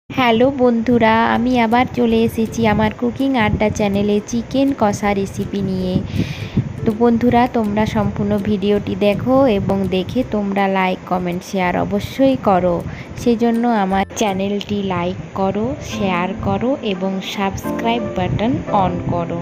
Hello বন্ধুরা, আমি আবার চলে এসেছি আমার কুকিং আড্ডা চ্যানেলে চিকেন কষা রেসিপি নিয়ে। তো বন্ধুরা, তোমরা সম্পূর্ণ ভিডিওটি দেখো এবং দেখে তোমরা লাইক কমেন্ট শেয়ার অবশ্যই করো। সেজন্য আমার চ্যানেলটি লাইক করো, শেয়ার করো এবং সাবস্ক্রাইব বাটন অন করো।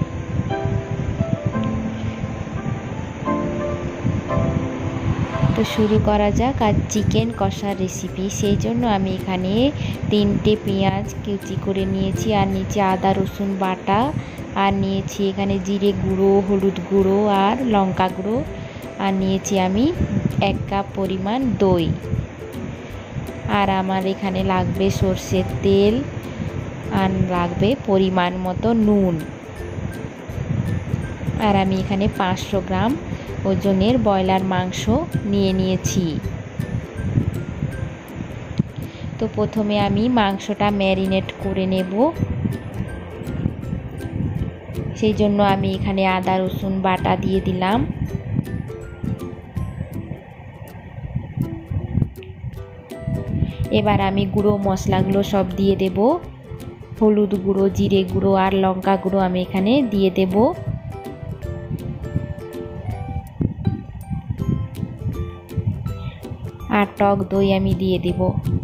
তো শুরু করা যাক আজ চিকেন কষার রেসিপি। সেই জন্য আমি এখানে 3টে পেঁয়াজ কুচি করে নিয়েছি, আর নিচে আদা রসুন বাটা, আর নিয়েছি এখানে জিরে গুঁড়ো, হলুদ গুঁড়ো আর লঙ্কা গুঁড়ো, আর নিয়েছি আমি 1 কাপ পরিমাণ দই, আর আমার এখানে লাগবে সর্ষের তেল, আর লাগবে পরিমাণ মতো নুন, আর আমি এখানে 500 গ্রাম ওজনের ব্রয়লার মাংস নিয়েছি। তো প্রথমে আমি মাংসটা ম্যারিনেট করে নেব। সেই জন্য আমি এখানে আদা রসুন বাটা দিয়ে দিলাম, এবার আমি গুঁড়ো মশলাগুলো সব দিয়ে দেব। হলুদ গুঁড়ো, জিরে গুঁড়ো আর লঙ্কা গুঁড়ো আমি এখানে দিয়ে দেব। আর টক দই আমি দিয়ে দেব।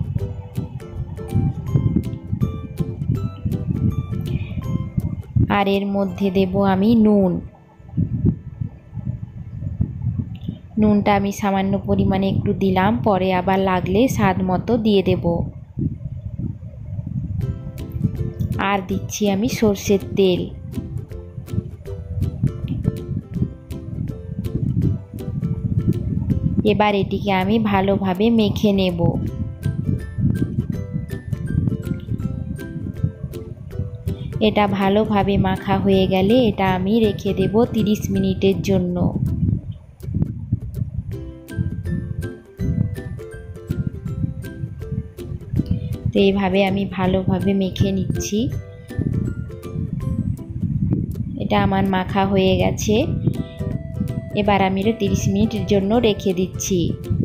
আর এর মধ্যে দেব আমি নুনটা আমি সামান্য পরিমাণে একটু দিলাম, পরে আবার লাগলে স্বাদ মতো দিয়ে দেব। আর দিচ্ছি আমি সর্ষের তেল। এবার এটিকে আমি ভালোভাবে মেখে নেব। এটা ভালোভাবে মাখা হয়ে গেলে এটা আমি রেখে দেব 30 মিনিটের জন্য। তো এইভাবে আমি ভালোভাবে মেখে নিচ্ছি। এটা আমার মাখা হয়ে গেছে। এবার আমি এটা 30 মিনিটের জন্য রেখে দিচ্ছি।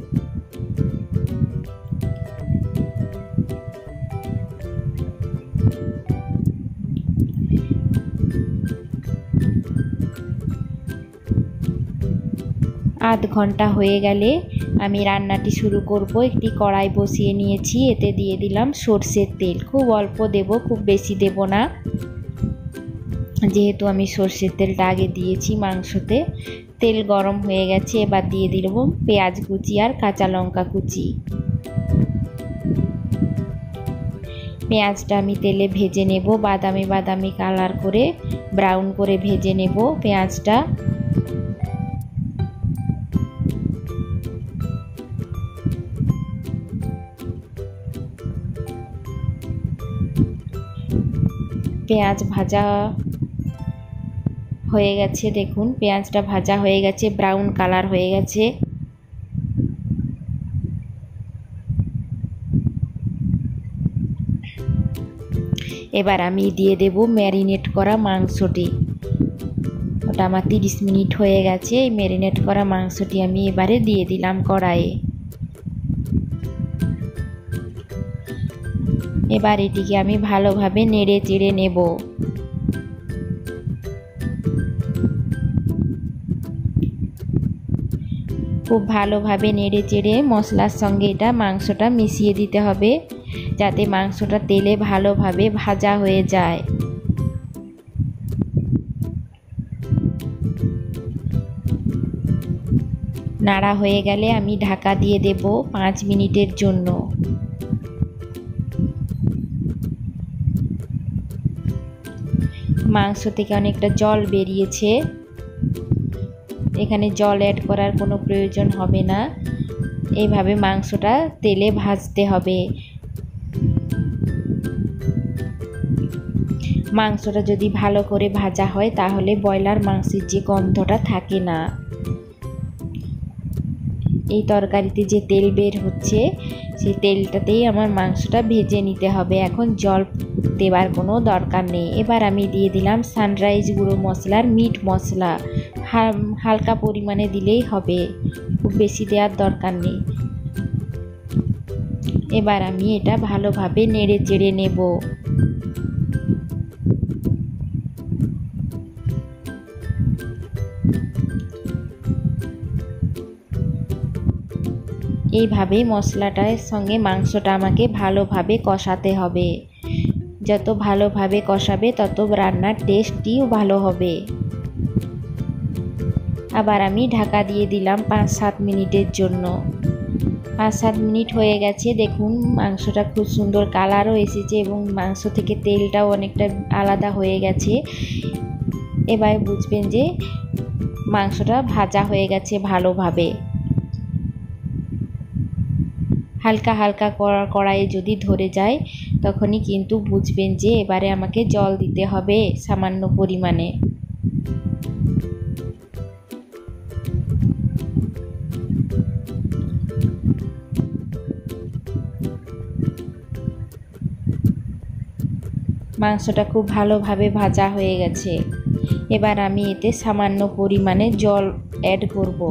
আধ ঘন্টা হয়ে গেলে আমি রান্নাটি শুরু করব। একটি কড়াই বসিয়ে নিয়েছি, এতে দিয়ে দিলাম সর্ষের তেল। খুব অল্প দেব, খুব বেশি দেব না, যেহেতু আমি সর্ষের তেলটা আগে দিয়েছি মাংসতে। তেল গরম হয়ে গেছে, এবার দিয়ে দিব পেঁয়াজ কুচি আর কাঁচা লঙ্কা কুচি। পেঁয়াজটা আমি তেলে ভেজে নেব, বাদামি বাদামি কালার করে ব্রাউন করে ভেজে নেব পেঁয়াজটা। পেঁয়াজ ভাজা হয়ে গেছে, দেখুন পেঁয়াজটা ভাজা হয়ে গেছে, ব্রাউন কালার হয়ে গেছে। এবার আমি দিয়ে দেব ম্যারিনেট করা মাংসটি। ওটা আমার 30 মিনিট হয়ে গেছে। এই ম্যারিনেট করা মাংসটি আমি এবারে দিয়ে দিলাম কড়াইয়ে। এবার এটিকে আমি ভালোভাবে নেড়ে চেড়ে নেব। খুব ভালোভাবে নেড়ে চেড়ে মশলার সঙ্গে এটা মাংসটা মিশিয়ে দিতে হবে, যাতে মাংসটা তেলে ভালোভাবে ভাজা হয়ে যায়। নাড়া হয়ে গেলে আমি ঢাকা দিয়ে দেব 5 মিনিটের জন্য। মাংস থেকে অনেকটা জল বেরিয়েছে, এখানে জল অ্যাড করার কোনো প্রয়োজন হবে না। এইভাবে মাংসটা তেলে ভাজতে হবে। মাংসটা যদি ভালো করে ভাজা হয় তাহলে ব্রয়লার মাংসের যে গন্ধটা থাকে না। এই তরকারিতে যে তেল বের হচ্ছে সেই তেলটাতেই আমার মাংসটা ভেজে নিতে হবে। এখন জল দেবার কোনো দরকার নেই। এবার আমি দিয়ে দিলাম সানরাইজ গুঁড়ো মশলার মিট মশলা। হালকা পরিমাণে দিলেই হবে, খুব বেশি দেওয়ার দরকার নেই। এবার আমি এটা ভালোভাবে নেড়ে চেড়ে নেব। এইভাবে মশলাটার সঙ্গে মাংসটা আমাকে ভালোভাবে কষাতে হবে। যত ভালোভাবে কষাবে তত রান্নার টেস্টটিও ভালো হবে। আবার আমি ঢাকা দিয়ে দিলাম 5-7 মিনিটের জন্য। 5-7 মিনিট হয়ে গেছে, দেখুন মাংসটা খুব সুন্দর কালারও এসেছে এবং মাংস থেকে তেলটাও অনেকটা আলাদা হয়ে গেছে। এবার বুঝবেন যে মাংসটা ভাজা হয়ে গেছে ভালোভাবে। হালকা হালকা কড়াইয়ে যদি ধরে যায় তখনই কিন্তু বুঝবেন যে এবারে আমাকে জল দিতে হবে সামান্য পরিমাণে। মাংসটা খুব ভালোভাবে ভাজা হয়ে গেছে। এবার আমি এতে সামান্য পরিমাণে জল অ্যাড করব।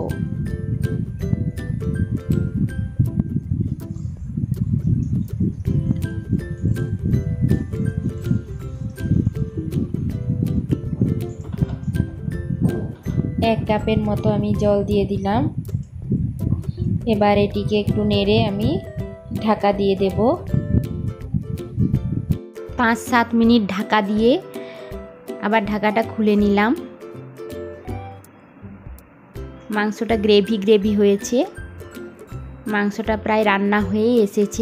এক কাপের মতো আমি জল দিয়ে দিলাম। এবার এটিকে একটু নেড়ে আমি ঢাকা দিয়ে দেব। 5-7 মিনিট ঢাকা দিয়ে আবার ঢাকাটা খুলে নিলাম। মাংসটা গ্রেভি হয়েছে, মাংসটা প্রায় রান্না হয়ে এসেছে।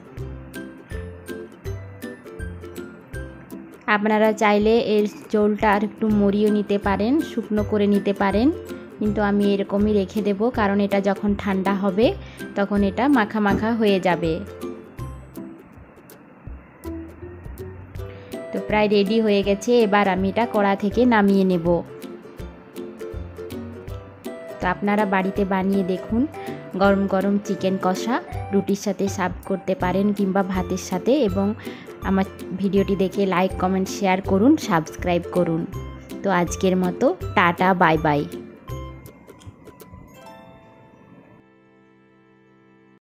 আপনারা চাইলে এর ঝোলটা আর একটু মরিয়ে নিতে পারেন, শুকনো করে নিতে পারেন, কিন্তু আমি এরকমই রেখে দেব, কারণ এটা যখন ঠান্ডা হবে তখন এটা মাখা মাখা হয়ে যাবে। তো প্রায় রেডি হয়ে গেছে। এবার আমি এটা কড়া থেকে নামিয়ে নেব। তো আপনারা বাড়িতে বানিয়ে দেখুন। গরম গরম চিকেন কষা রুটির সাথে সার্ভ করতে পারেন কিংবা ভাতের সাথে। এবং আমার ভিডিওটি দেখে লাইক, কমেন্ট, শেয়ার করুন, সাবস্ক্রাইব করুন। তো আজকের মতো টাটা, বাই বাই।